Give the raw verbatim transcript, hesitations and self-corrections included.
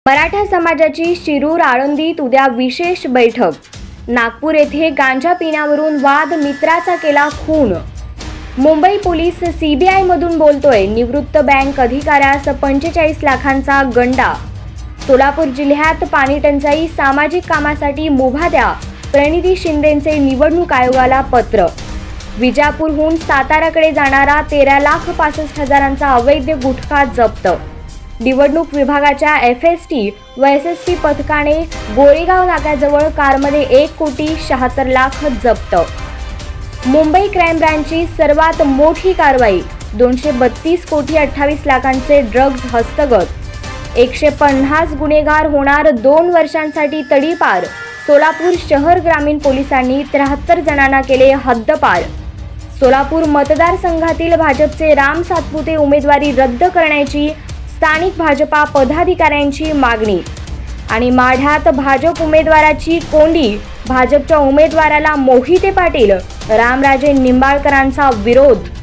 मराठा समाजाची शिरूर आळंदीत उद्या विशेष बैठक। नागपूर येथे गांजा पिण्यावरून वाद, मित्राचा केला खून। मुंबई पोलीस सीबीआय मधून बोलतोय, निवृत्त बँक अधिकाऱ्यास पंचेचाळीस लाखांचा गंडा। सोलापूर जिल्ह्यात पाणी टंचाई, सामाजिक कामासाठी मुभा द्या, प्रणिती शिंदेंचे निवडणूक आयोगाला पत्र। विजापूरहून साताराकडे जाणारा तेरा लाख पासष्ट हजारांचा अवैध गुटखा जप्त। निवडणूक विभागाच्या एफ एस टी व एस एस टी पथकाने गोरेगाव नाक्याजवळ कारमध्ये एक कोटी शहात्तर लाख जप्त। मुंबई क्राईम ब्रांचची सर्वात मोठी कारवाई, दोनशे बत्तीस कोटी अठ्ठावीस लाखांचे ड्रग्ज हस्तगत। एकशे पन्नास गुन्हेगार होणार दोन वर्षांसाठी तडीपार। सोलापूर शहर ग्रामीण पोलिसांनी त्र्याहत्तर जणांना केले हद्दपार। सोलापूर मतदारसंघातील भाजपचे राम सातपुते उमेदवारी रद्द करण्याची स्थानिक भाजपा पदाधिकाऱ्यांची मागणी। आणि माढ्यात भाजप उमेदवाराची कोंडी, भाजपच्या उमेदवाराला मोहिते पाटील, रामराजे निंबाळकरांचा विरोध।